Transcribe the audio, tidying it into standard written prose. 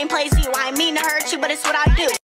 same place you. I ain't mean to hurt you, but it's what I do.